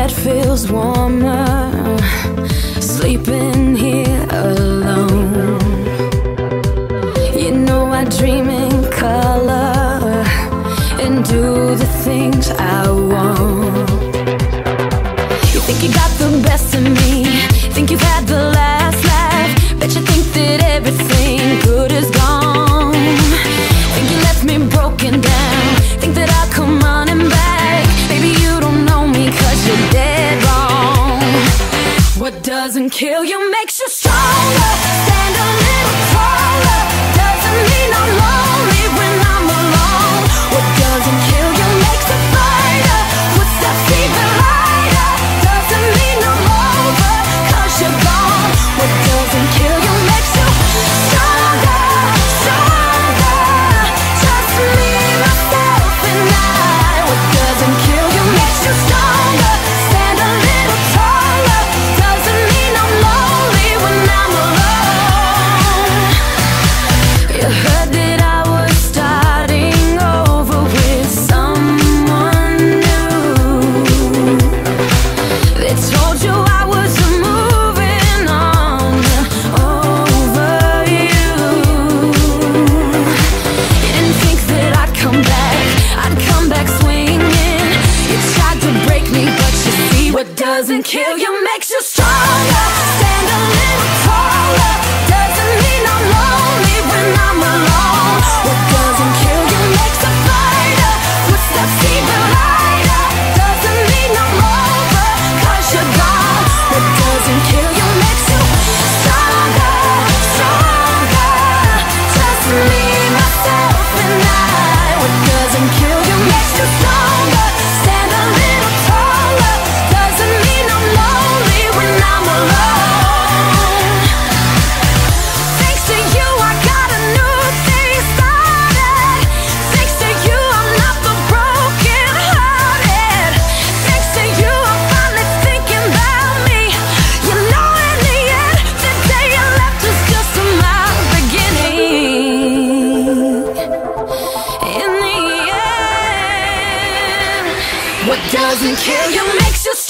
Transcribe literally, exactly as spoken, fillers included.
bed feels warmer, sleeping here alone. You know I dream in color and do the things I want. You think you got the best of me, think you've had the last laugh, bet you think that everything good is gone. Think you left me broken down, think that I'll come running back. Baby, you don't know me cause you're dead wrong. What doesn't kill you makes you stronger. Stand a little taller. Doesn't mean I'm lonely when I'm alone. What doesn't kill you makes a fighter. Footsteps even lighter. Doesn't mean I'm over cause you're gone. What doesn't kill you makes you stronger, stronger. Just me, myself and I. What doesn't kill you makes you stronger. Stand a little taller. Doesn't mean I'm lonely when I'm alone. You heard that I was starting over with someone new. They told you I was moving on over you. You didn't think that I'd come back, I'd come back swinging. You tried to break me, but you see what doesn't kill you makes you stronger. Stand a little taller. Doesn't mean I'm lonely when I'm alone. What doesn't kill you makes a fighter. Footsteps even lighter. Doesn't mean I'm over cause you're gone. What doesn't kill you makes you stronger, stronger. Just me, myself and I. What doesn't kill you makes you stronger. Stand a little taller. Doesn't mean I'm lonely when I'm alone. Thanks to you I got a new day started. Thanks to you I'm not the broken hearted. Thanks to you I'm finally thinking about me. You know in the end, the day you left was just my beginning. In the end, what doesn't kill you makes you